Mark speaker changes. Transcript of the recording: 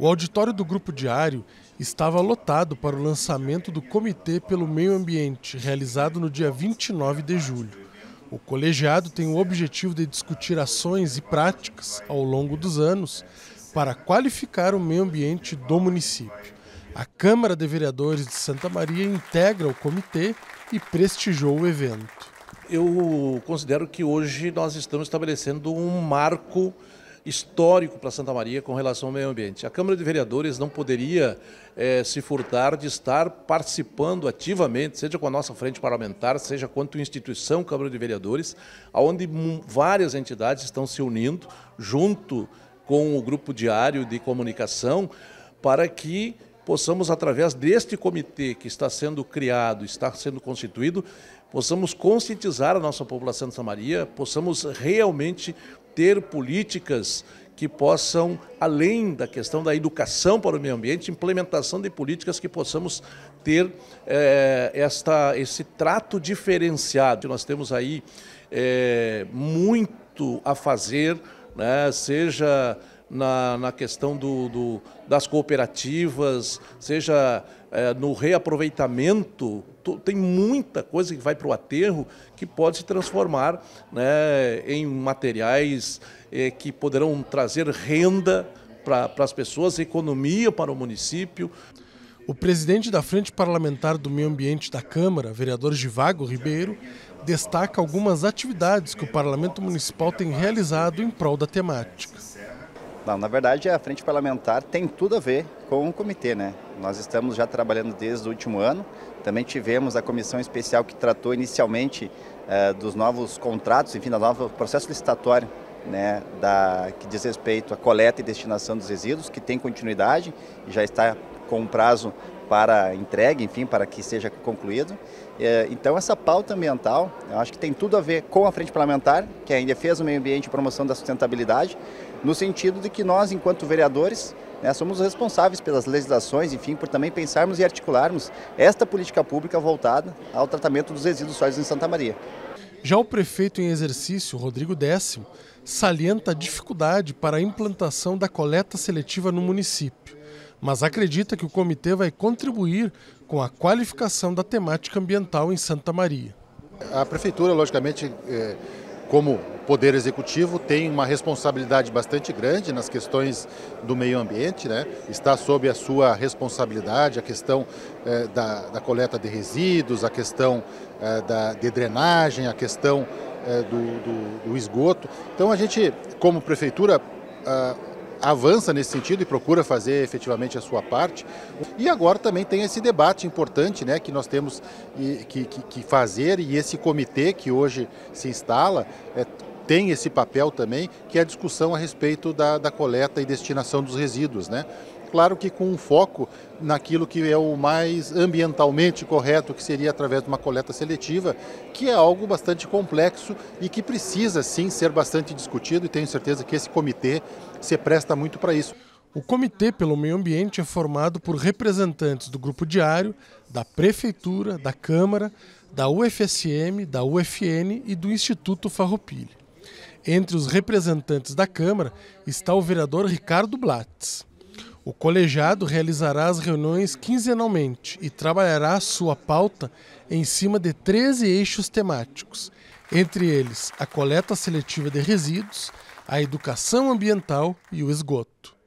Speaker 1: O auditório do Grupo Diário estava lotado para o lançamento do Comitê pelo Meio Ambiente, realizado no dia 29 de julho. O colegiado tem o objetivo de discutir ações e práticas ao longo dos anos para qualificar o meio ambiente do município. A Câmara de Vereadores de Santa Maria integra o comitê e prestigiou o evento.
Speaker 2: Eu considero que hoje nós estamos estabelecendo um marco histórico para Santa Maria com relação ao meio ambiente. A Câmara de Vereadores não poderia se furtar de estar participando ativamente, seja com a nossa frente parlamentar, seja quanto instituição Câmara de Vereadores, onde várias entidades estão se unindo junto com o Grupo Diário de Comunicação para que possamos, através deste comitê que está sendo criado, está sendo constituído, possamos conscientizar a nossa população de Santa Maria, possamos realmente ter políticas que possam, além da questão da educação para o meio ambiente, implementação de políticas que possamos ter esse trato diferenciado. Nós temos aí muito a fazer, né? Seja na questão das cooperativas, seja no reaproveitamento. Tem muita coisa que vai para o aterro que pode se transformar, né, em materiais que poderão trazer renda para as pessoas, economia para o município.
Speaker 1: O presidente da Frente Parlamentar do Meio Ambiente da Câmara, vereador Givago Ribeiro, destaca algumas atividades que o Parlamento Municipal tem realizado em prol da temática.
Speaker 3: Não, na verdade, a Frente Parlamentar tem tudo a ver com o comitê, né? Nós estamos já trabalhando desde o último ano. Também tivemos a comissão especial que tratou inicialmente dos novos contratos, enfim, do novo processo licitatório, né, que diz respeito à coleta e destinação dos resíduos, que tem continuidade e já está com um prazo para entrega, enfim, para que seja concluído. Então, essa pauta ambiental, eu acho que tem tudo a ver com a Frente Parlamentar, que é em defesa do meio ambiente e promoção da sustentabilidade, no sentido de que nós, enquanto vereadores, né, somos responsáveis pelas legislações, enfim, por também pensarmos e articularmos esta política pública voltada ao tratamento dos resíduos sólidos em Santa Maria.
Speaker 1: Já o prefeito em exercício, Rodrigo Décimo, salienta a dificuldade para a implantação da coleta seletiva no município, mas acredita que o comitê vai contribuir com a qualificação da temática ambiental em Santa Maria.
Speaker 4: A prefeitura, logicamente, como poder executivo, tem uma responsabilidade bastante grande nas questões do meio ambiente, né? Está sob a sua responsabilidade a questão da coleta de resíduos, a questão de drenagem, a questão do esgoto. Então a gente, como prefeitura, avança nesse sentido e procura fazer efetivamente a sua parte. E agora também tem esse debate importante, né, que nós temos que fazer, e esse comitê que hoje se instala tem esse papel também, que é a discussão a respeito da coleta e destinação dos resíduos, né? Claro que com um foco naquilo que é o mais ambientalmente correto, que seria através de uma coleta seletiva, que é algo bastante complexo e que precisa sim ser bastante discutido, e tenho certeza que esse comitê se presta muito para isso.
Speaker 1: O Comitê pelo Meio Ambiente é formado por representantes do Grupo Diário, da Prefeitura, da Câmara, da UFSM, da UFN e do Instituto Farroupilha. Entre os representantes da Câmara está o vereador Ricardo Blatz. O colegiado realizará as reuniões quinzenalmente e trabalhará sua pauta em cima de 13 eixos temáticos, entre eles a coleta seletiva de resíduos, a educação ambiental e o esgoto.